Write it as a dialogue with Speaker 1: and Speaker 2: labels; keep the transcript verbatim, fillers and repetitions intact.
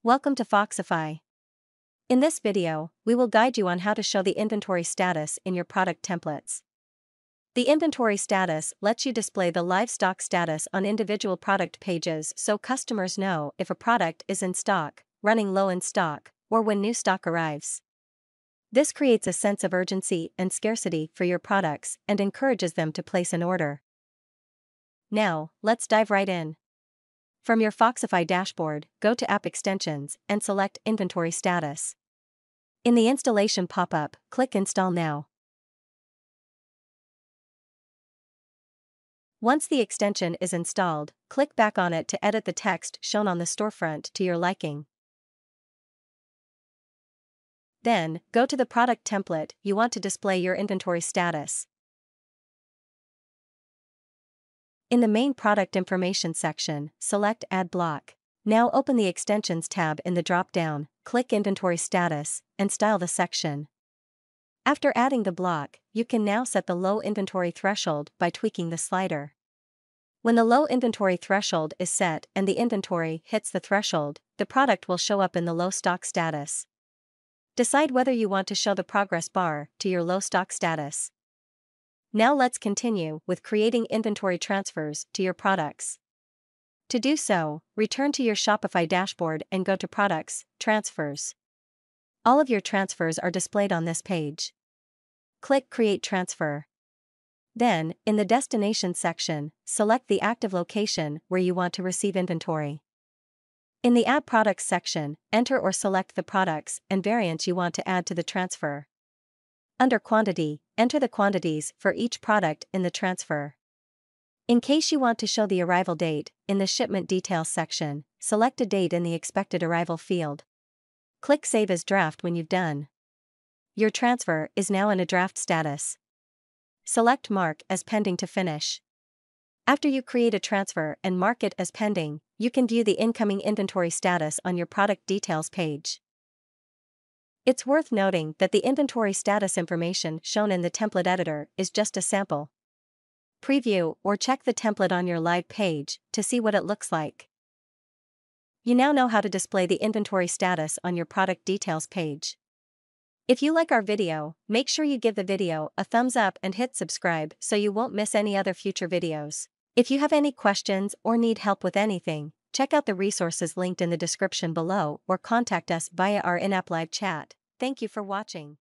Speaker 1: Welcome to Foxify. In this video, we will guide you on how to show the inventory status in your product templates. The inventory status lets you display the live stock status on individual product pages so customers know if a product is in stock, running low in stock, or when new stock arrives. This creates a sense of urgency and scarcity for your products and encourages them to place an order. Now, let's dive right in. From your Foxify dashboard, go to App Extensions and select Inventory Status. In the installation pop-up, click Install Now. Once the extension is installed, click back on it to edit the text shown on the storefront to your liking. Then, go to the product template you want to display your inventory status. In the main product information section, select Add Block. Now open the Extensions tab in the drop-down, click Inventory Status, and style the section. After adding the block, you can now set the low inventory threshold by tweaking the slider. When the low inventory threshold is set and the inventory hits the threshold, the product will show up in the low stock status. Decide whether you want to show the progress bar to your low stock status. Now let's continue with creating inventory transfers to your products. To do so, return to your Shopify dashboard and go to Products, Transfers. All of your transfers are displayed on this page. Click Create Transfer. Then, in the Destination section, select the active location where you want to receive inventory. In the Add Products section, enter or select the products and variants you want to add to the transfer. Under Quantity, enter the quantities for each product in the transfer. In case you want to show the arrival date, in the Shipment Details section, select a date in the Expected Arrival field. Click Save as Draft when you've done. Your transfer is now in a draft status. Select Mark as Pending to finish. After you create a transfer and mark it as pending, you can view the incoming inventory status on your product details page. It's worth noting that the inventory status information shown in the template editor is just a sample. Preview or check the template on your live page to see what it looks like. You now know how to display the inventory status on your product details page. If you like our video, make sure you give the video a thumbs up and hit subscribe so you won't miss any other future videos. If you have any questions or need help with anything, check out the resources linked in the description below or contact us via our in-app live chat. Thank you for watching.